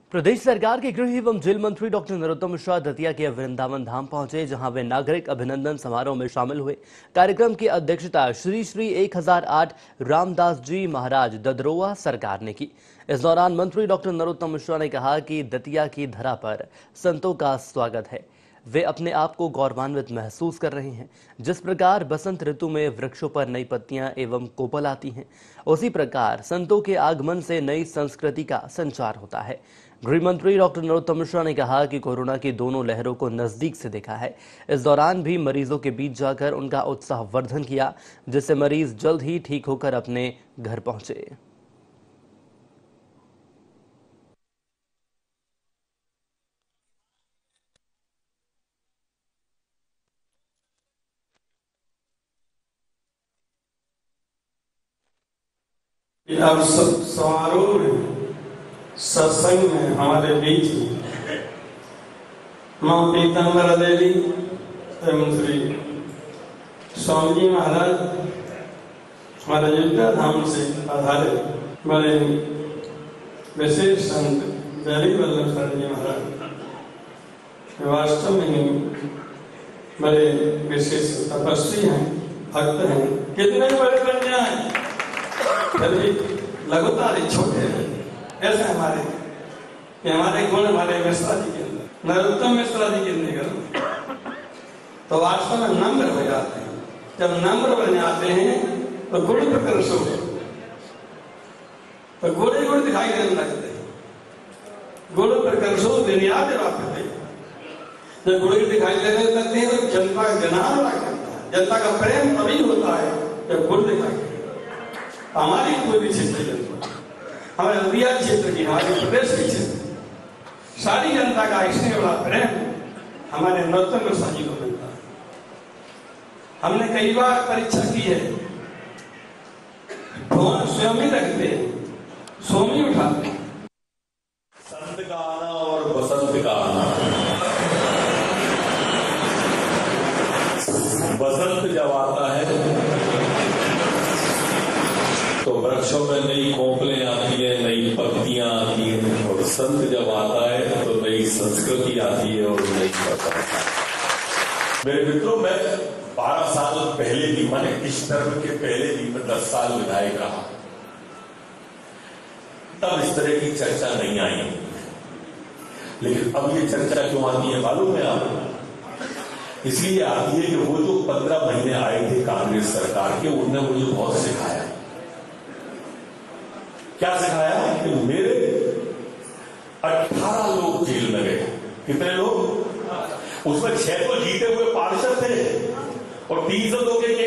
प्रदेश सरकार के गृह एवं जेल मंत्री डॉक्टर नरोत्तम मिश्रा दतिया के वृंदावन धाम पहुंचे, जहां वे नागरिक अभिनंदन समारोह में शामिल हुए। कार्यक्रम की अध्यक्षता श्री श्री 1008 रामदास जी महाराज ददरोआ सरकार ने की। इस दौरान मंत्री डॉक्टर नरोत्तम मिश्रा ने कहा कि दतिया की धरा पर संतों का स्वागत है। वे अपने आप को गौरवान्वित महसूस कर रहे हैं। जिस प्रकार बसंत ऋतु में वृक्षों पर नई पत्तियां एवं कोपल आती हैं, उसी प्रकार संतों के आगमन से नई संस्कृति का संचार होता है। गृह मंत्री डॉक्टर नरोत्तम मिश्रा ने कहा कि कोरोना की दोनों लहरों को नजदीक से देखा है। इस दौरान भी मरीजों के बीच जाकर उनका उत्साहवर्धन किया, जिससे मरीज जल्द ही ठीक होकर अपने घर पहुंचे। अब समारोह में, सत्संग में हमारे बीच मां पीताम्बरा देवी एवं श्री स्वामी जी महाराज हमारे अयोध्या धाम से आधारित बड़े विशेष संत जयरी वल्लभ शरण जी महाराज वास्तव में ही बड़े विशेष तपस्वी हैं, भक्त हैं। कितने बड़े कन्या हैं, लगातार छोटे हैं। ऐसे हमारे गुण हमारे मिश्रा जी के अंदर, नरोत्तम मिश्रा जी के अंदर तो वास्तव में नम्र हो जाते हैं। जब नम्र बन जाते हैं तो गुण प्रकर्ष हो, तो गुण गुण दिखाई देने लगते हैं। गुण प्रकर्षो दुनिया वापते, जब गुण दिखाई देने लगते हैं तो जनता का ज्ञान हुआ करता है। जनता का प्रेम तभी होता है जब गुण दिखाई देते। हमारी पूरी क्षेत्र, हमारे नदिया क्षेत्र की, हमारे प्रदेश की क्षेत्र, सारी जनता का इसने बड़ा प्रेम हमारे नरोत्तम मिश्रा जी को मिलता है। हमने कई बार परीक्षा की है, ढोल स्वयं ही रखते हैं, स्वयं ही उठाते हैं। संत का आना और बसंत का आना, बसंत जब आता है तो वृक्षों में नई कोपलें आती है, नई पत्तियां आती हैं, और संत जब आता है तो नई संस्कृति आती है और नई परंपरा। मेरे मित्रों, मैं 12 साल पहले भी, मैंने इस धर्म के पहले भी मैं 10 साल विधायक रहा, तब इस तरह की चर्चा नहीं आई। लेकिन अब ये चर्चा क्यों आती है मालूम है आपको? इसलिए आती है कि वो जो 15 महीने आए थे कांग्रेस सरकार के, उनने मुझे बहुत सिखाया। क्या सिखाया कि मेरे 18 लोग जेल में गए। कितने लोग? उसमें 6 तो जीते हुए पार्षद थे और 300 लोग